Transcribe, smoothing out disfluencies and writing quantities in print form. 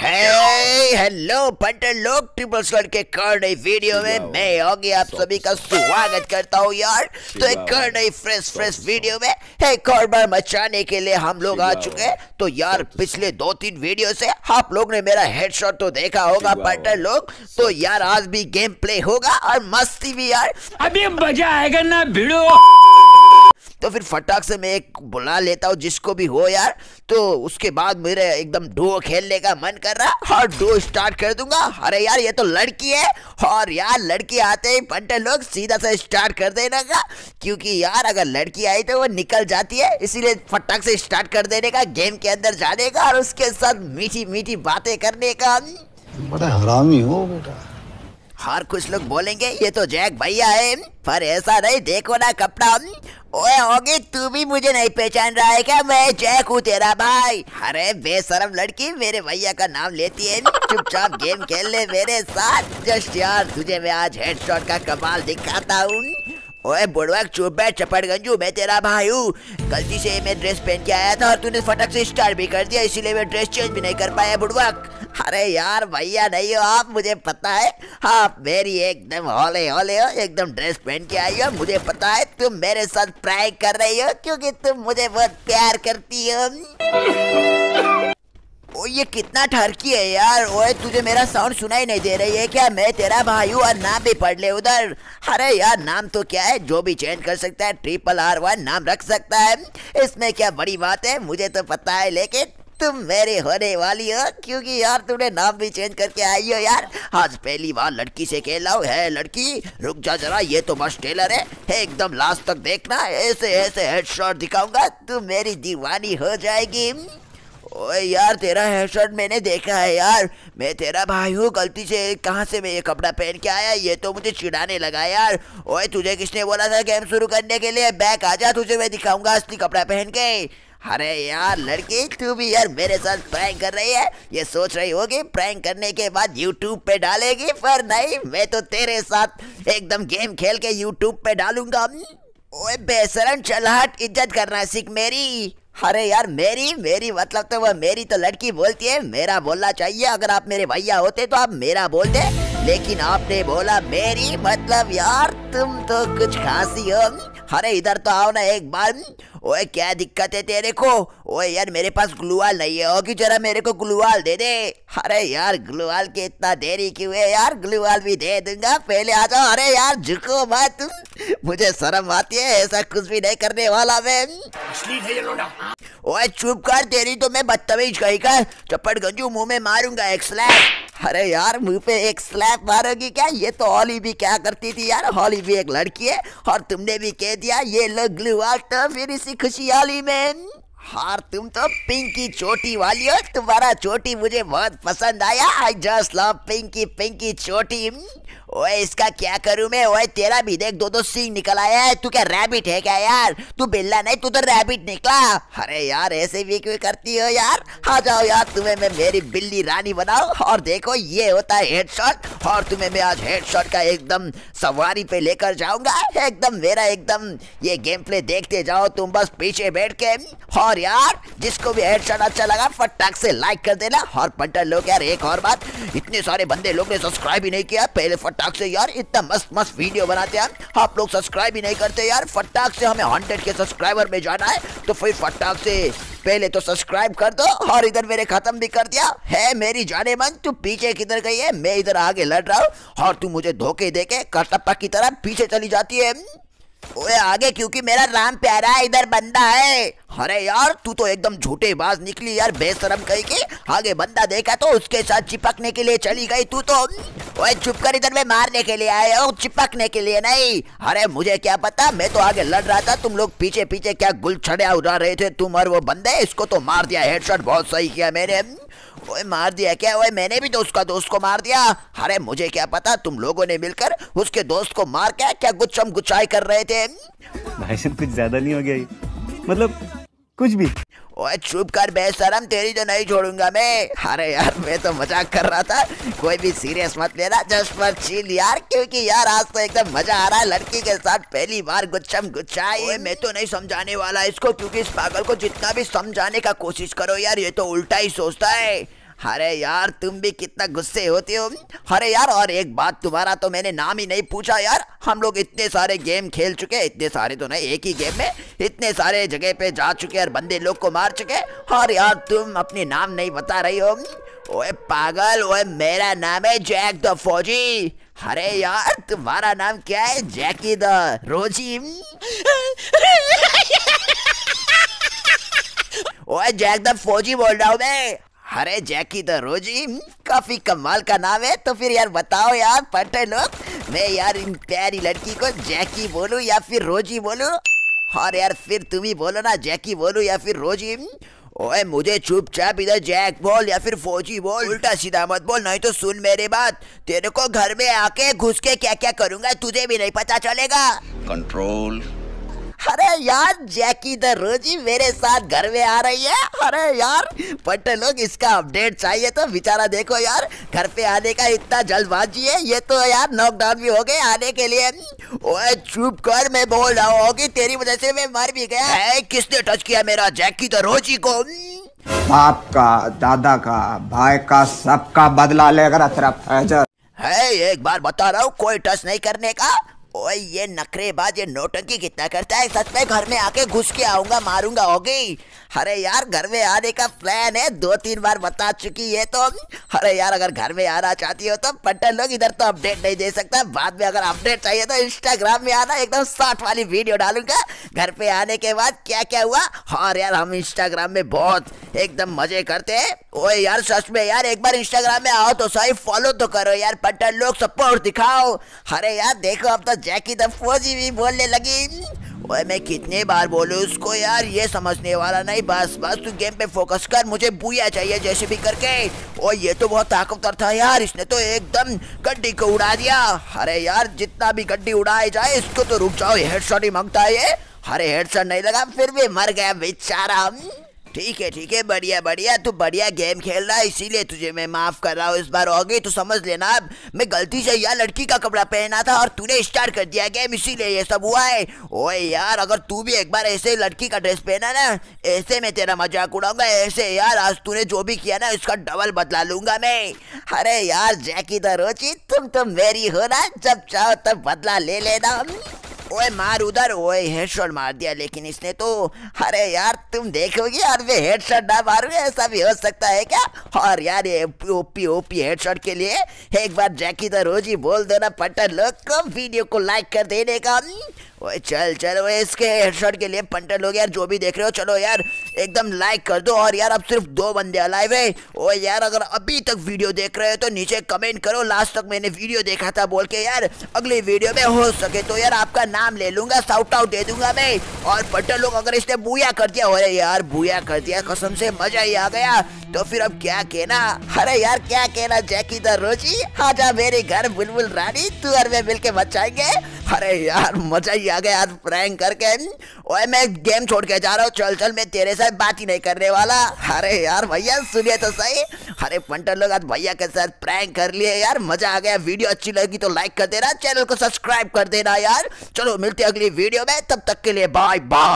Hello punter लोग, triple स्लट के कर नई वीडियो में मैं योगी आप सभी का स्वागत करता हूँ यार। तो एक कर नई फ्रेश वीडियो में एक और बार मचाने के लिए हम लोग आ चुके हैं। तो यार पिछले 2-3 वीडियो से आप लोग ने मेरा हेडशॉट तो देखा होगा पंटर लोग। तो यार आज भी गेम प्ले होगा और मस्ती भी यार, अभी मजा आएगा ना भिड़ो। तो फिर फटाक से मैं एक बुला लेता हूँ जिसको भी हो यार। तो उसके बाद मेरे एकदम डुओ खेलने का मन कर रहा और डुओ स्टार्ट कर दूंगा। अरे यार ये तो लड़की है और यार लड़की आते ही पंटे लोग सीधा से स्टार्ट कर देने का, क्योंकि यार अगर लड़की आई तो वो निकल जाती है, इसीलिए फटाक से स्टार्ट कर देने का, गेम के अंदर जाने का और उसके साथ मीठी मीठी बातें करने का। बड़ा हरामी हो बेटा। हर कुछ लोग बोलेंगे ये तो जैक भैया है, पर ऐसा नहीं, देखो ना कपड़ा। ओए होगी तू भी मुझे नहीं पहचान रहा है क्या? मैं जैक हूँ तेरा भाई। अरे बेशरम लड़की मेरे भैया का नाम लेती है, चुपचाप गेम खेल ले मेरे साथ। जस्ट यार तुझे मैं आज हेडशॉट का कमाल दिखाता हूँ। ओए बुड़वक चुप बैठ चपड़गंजू, मैं तेरा भाई हूँ। गलती से मैं ड्रेस पहन के आया था और तूने फटक से स्टार्ट भी कर दिया, इसीलिए मैं ड्रेस चेंज भी नहीं कर पाया बुड़वक। अरे यार भैया नहीं हो आप, मुझे पता है आप मेरी एकदम हौले हौले हो, एकदम ड्रेस पहन के आई हो। मुझे पता है तुम मेरे साथ प्रैंक कर रही हो क्योंकि तुम मुझे बहुत प्यार करती हो। ओ ये कितना ठरकी है यार। ओए तुझे मेरा साउंड सुनाई नहीं दे रही है क्या? मैं तेरा भाई हूँ और नाम भी पढ़ ले उधर। अरे यार नाम तो क्या है, जो भी चेंज कर सकता है, RRR1 नाम रख सकता है, इसमें क्या बड़ी बात है, मुझे तो पता है। लेकिन तुम मेरे होने वाली हो क्योंकि यार तुमने नाम भी चेंज करके आई हो यार। आज पहली बार लड़की से खेला हूँ। है लड़की रुक जा जरा, ये तो बस टेलर है, एकदम लास्ट तक देखना, ऐसे ऐसे हेडशॉट दिखाऊंगा, तुम मेरी दीवानी हो जाएगी। ओए यार तेरा हेडशॉट मैंने देखा है यार, मैं तेरा भाई हूँ। गलती से कहाँ से मैं ये कपड़ा पहन के आया, ये तो मुझे चिढ़ाने लगा यार। ओए तुझे किसने बोला था गेम शुरू करने के लिए? बैक आजा, तुझे मैं दिखाऊंगा असली कपड़ा पहन के। अरे यार लड़की तू भी यार मेरे साथ प्रैंक कर रही है, ये सोच रही होगी प्रैंक करने के बाद यूट्यूब पे डालेगी, पर नहीं, मैं तो तेरे साथ एकदम गेम खेल के यूट्यूब पे डालूंगा। ओए बेशरम चल हट, इज्जत करना सीख मेरी। अरे यार मेरी मतलब तो वह मेरी तो लड़की बोलती है, मेरा बोलना चाहिए। अगर आप मेरे भैया होते तो आप मेरा बोलते, लेकिन आपने बोला मेरी, मतलब यार तुम तो कुछ खासी हो। अरे इधर तो आओ ना एक बार। ओए क्या दिक्कत है तेरे को? ओए यार मेरे पास ग्लूवाल नहीं है, होगी जरा मेरे को ग्लूवाल दे दे। अरे यार ग्लूवाल के इतना देरी क्यों है यार, ग्लूवाल भी दे दूंगा, पहले आ जाओ। अरे यार झुको मत, मुझे शर्म आती है, ऐसा कुछ भी नहीं करने वाला मैं। ओए चुप कर, तेरी तो मैं बदतमीज कहीं का चप्पड़ गंजू, मुंह में मारूंगा एक स्लैप। अरे यार मुंह पे एक स्लैप मारोगी क्या? ये तो हॉली भी क्या करती थी यार, हॉली भी एक लड़की है और तुमने भी कह दिया ये लो ग्लूवाल, तो फिर इसी खुशहाली में हार तुम तो पिंकी चोटी वाली हो, तुम्हारा चोटी मुझे बहुत पसंद आया। आई जस्ट लव पिंकी चोटी। ओए इसका क्या करूं मैं? ओए तेरा भी देख 2-2 सींग निकल आया है, तू क्या रैबिट है क्या यार? तू बिल्ला नहीं, तू तो रैबिट निकला। अरे यार ऐसे भी क्यों करती हो यार? आ जाओ यार, तुम्हें मैं मेरी बिल्ली रानी बनाओ। और देखो ये होता है हेडशॉट, और तुम्हें मैं आज हेडशॉट का एकदम सवारी पे लेकर जाऊंगा, एकदम मेरा एकदम ये गेम प्ले देखते जाओ तुम बस पीछे बैठ के। और यार जिसको भी हेडशॉट अच्छा लगा फटाक से लाइक कर देना। और पंटर लोग यार एक और बात, इतने सारे बंदे लोग ने सब्सक्राइब ही नहीं किया, पहले फटाक से यार इतना मस्त वीडियो बनाते हैं आप लोग, सब्सक्राइब ही नहीं करते यार। फटाक से हमें 100 के सब्सक्राइबर में जाना है, तो फिर फटाक से पहले तो सब्सक्राइब कर दो। और इधर मेरे खत्म भी कर दिया है मेरी जाने मन। तू पीछे किधर गई है? मैं इधर आगे लड़ रहा हूँ और तू मुझे धोखे देके कटप्पा की तरह पीछे चली जाती है। ओए आगे क्योंकि मेरा राम प्यारा है, इधर बंदा है। अरे यार तू तो एकदम झूठे बाज निकली यार, बेशरम कहीं की। आगे बंदा देखा तो उसके साथ चिपकने के लिए चली गई तू तो। ओए चुप कर, इधर मैं मारने के लिए आया हूँ, चिपकने के लिए नहीं। अरे मुझे क्या पता, मैं तो आगे लड़ रहा था, तुम लोग पीछे पीछे क्या गुलछड़ियां उड़ा रहे थे तुम और वो बंदे। इसको तो मार दिया, हेडशॉट बहुत सही किया मैंने। ओए मार दिया क्या? ओए मैंने भी तो उसका दोस्त को मार दिया। अरे मुझे क्या पता, तुम लोगों ने मिलकर उसके दोस्त को मार के क्या गुच्छम गुच्छाई कर रहे थे। भाई साहब कुछ ज्यादा नहीं हो गया ये? मतलब कुछ भी। ओए चुप कर बेशरम, तेरी तो नहीं छोड़ूंगा मैं। अरे यार मैं तो मजाक कर रहा था, कोई भी सीरियस मत लेना, जस्ट फॉर चिल यार, क्योंकि यार आज तो एकदम मजा आ रहा है लड़की के साथ पहली बार गुच्छम गुच्छाई। मैं तो नहीं समझाने वाला इसको, क्योंकि इस पागल को जितना भी समझाने का कोशिश करो यार ये तो उल्टा ही सोचता है। अरे यार तुम भी कितना गुस्से होते हो। अरे यार और एक बात, तुम्हारा तो मैंने नाम ही नहीं पूछा यार। हम लोग इतने सारे गेम खेल चुके, इतने सारे तो नहीं, एक ही गेम में इतने सारे जगह पे जा चुके और बंदे लोग को मार चुके, और यार तुम अपने नाम नहीं बता रही हो। ओए पागल, ओए मेरा नाम है जैक द फौजी। अरे यार तुम्हारा नाम क्या है? जैकी द रोजी। ओए जैक द फौजी बोल रहा हूँ मैं। अरे जैकी द रोजी काफी कमाल का नाम है। तो फिर यार बताओ यार पट्टे लोग, मैं यार इन प्यारी लड़की को जैकी बोलूं या फिर रोजी बोलूं? और यार फिर तुम ही बोलो ना, जैकी बोलूं या फिर रोजी? ओए मुझे चुपचाप इधर जैक बोल या फिर फौजी बोल, उल्टा सीधा मत बोल, नहीं तो सुन मेरी बात, तेरे को घर में आके घुस के क्या क्या करूंगा तुझे भी नहीं पता चलेगा। कंट्रोल। अरे यार जैकी द रोजी मेरे साथ घर में आ रही है। अरे यार पट्टे लोग इसका अपडेट चाहिए तो बेचारा देखो यार, घर पे आने का इतना जल्दबाजी है, ये तो यार नॉकडाउन भी हो गए आने के लिए। ओए चुप कर, मैं बोल रहा हूँ कि तेरी वजह से मैं मर भी गया है। किसने टच किया मेरा जैकी द रोजी को? बाप का, दादा का, भाई का, सबका बदला लेकर तेरा फैजर है। एक बार बता रहा हूँ कोई टच नहीं करने का। ओए ये नखरेबाज, ये नौटंकी कितना करता है। सच में घर में आके घुस के आऊंगा, मारूंगा होगी। अरे यार घर में आने का प्लान है, 2-3 बार बता चुकी है तो। अरे यार अगर घर में आना चाहती हो तो पट्टन लोग, इधर तो अपडेट नहीं दे सकता, बाद में अगर अपडेट चाहिए तो इंस्टाग्राम में आना, एकदम शॉर्ट वाली वीडियो डालूंगा घर पे आने के बाद क्या क्या हुआ। और यार हम इंस्टाग्राम में बहुत एकदम मजे करते हैं। ओए यार सच में यार एक बार इंस्टाग्राम में आओ तो सही, फॉलो तो करो यार, पट्टन लोग सपोर्ट दिखाओ। अरे यार देखो अब तो जैकी द फौजी भी बोलने लगी। ओए मैं कितने बार बोलूं उसको यार, ये समझने वाला नहीं। बस बस तू गेम पे फोकस कर, मुझे बुया चाहिए जैसे भी करके। ओए ये तो बहुत ताकतवर था यार, इसने तो एकदम गड्डी को उड़ा दिया। अरे यार जितना भी गड्डी उड़ाई जाए इसको तो रुक जाओ, हेडशॉट ही मांगता है ये। अरे हेडशॉट नहीं लगा फिर भी मर गया बेचारा। ठीक है बढ़िया बढ़िया, तू बढ़िया गेम खेल रहा है इसीलिए तुझे मैं माफ कर रहा हूँ। इस बार हो गई तो समझ लेना, अब मैं गलती से यार लड़की का कपड़ा पहना था और तूने स्टार्ट कर दिया गेम, इसीलिए ये सब हुआ है। ओए यार अगर तू भी एक बार ऐसे लड़की का ड्रेस पहना ना, ऐसे मैं तेरा मजाक उड़ाऊंगा ऐसे यार। आज तूने जो भी किया ना इसका डबल बदला लूंगा मैं। अरे यार जैकी द रोजी तुम तो मेरी हो ना, जब चाहो तब बदला ले लेना। ओए मार उधर। ओए हेडशॉट मार दिया लेकिन इसने तो। अरे यार तुम देखोगे यार मैं हेडशॉट ना मारूं, ऐसा भी हो सकता है क्या? और यार ये ओपी हेडशॉट के लिए एक बार जैकी द रोजी बोल देना पंटर लोग को वीडियो को लाइक कर देने का। ओए चल ओए इसके हेडशॉट के लिए पंटर लोग यार जो भी देख रहे हो चलो यार एकदम लाइक कर दो। और यार अब सिर्फ 2 बंदे अलाइव है। ओए यार अगर अभी तक वीडियो देख रहे हो तो नीचे कमेंट करो लास्ट तक मैंने वीडियो देखा था बोल के यार, अगली वीडियो में हो सके तो यार आपका नाम ले लूंगा, शाउट आउट दे दूंगा मैं। और पंटर लोग अगर इसने बुया कर दिया, अरे यार बुया कर दिया कसम से मजा ही आ गया। तो फिर अब क्या कहना? अरे यार क्या कहना जैकी द रोजी, आजा मेरे घर बुलबुल रानी, तू और मैं मिलके बचाएंगे। अरे यार मजा ही आ गया आज प्रैंक करके। ओए मैं गेम छोड़ के जा रहा हूँ, चल मैं तेरे साथ बात ही नहीं करने वाला। अरे यार भैया सुनिए तो सही। अरे पंटर लोग आज भैया के साथ प्रैंक कर लिए यार, मजा आ गया। वीडियो अच्छी लगी तो लाइक कर देना, चैनल को सब्सक्राइब कर देना यार। चलो मिलते हैं अगली वीडियो में, तब तक के लिए बाय बाय।